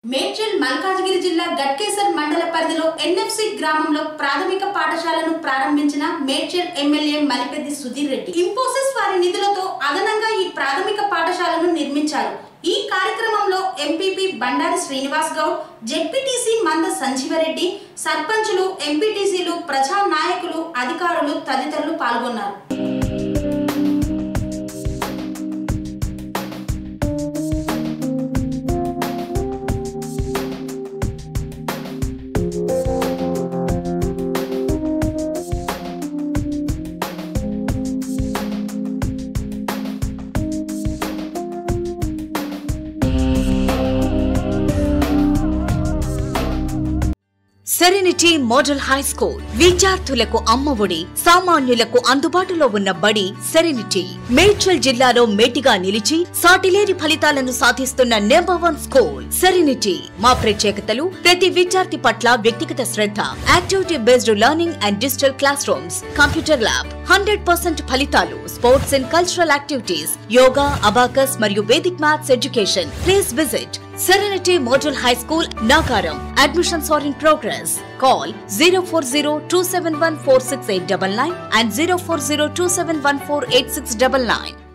మేడ్చల్ మల్కాజ్గిరి జిల్లా గట్కేసర్ మండల పరిధిలో ఎన్ఎఫ్సి గ్రామంలో ప్రాథమిక పాఠశాలను ప్రారంభించిన మేడ్చల్ ఎమ్మెల్యే మలిపెద్ది సుధీర్ రెడ్డి ఇన్ఫోసిస్ వారి నిధులతో అదనంగా ఈ ప్రాథమిక పాఠశాలను నిర్మించారు। ఈ కార్యక్రమంలో ఎంపీపీ బండారి శ్రీనివాస్ గౌడ్, జెడ్పీటీసీ మంద సంజీవరెడ్డి, సర్పంచులు, ఎంపీటీసీలు, ప్రజా నాయకులు, అధికారులు తదితరులు పాల్గొన్నారు। సెరెనిటీ మోడల్ హై స్కూల్ విద్యార్థులకు అమ్మఒడి, సామాన్యులకు అందుబాటులో ఉన్న బడి సెరెనిటీ మేడ్చల్ జిల్లాలో మేటిగా నిలిచి సాటిలేని ఫలితాలను సాధిస్తున్న #1 స్కూల్ సెరెనిటీ। మా ప్రత్యేకతలు ప్రతి విద్యార్థి పట్ల వ్యక్తిగత శ్రద్ధ, activity based learning and digital classrooms, computer lab, 100% ఫలితాలు, sports and cultural activities, yoga, abacus మరియు Vedic maths education. Please visit Serenity Model High School, Nagaram. Admissions are in progress. Call 040-271-46899 and 040-271-48699.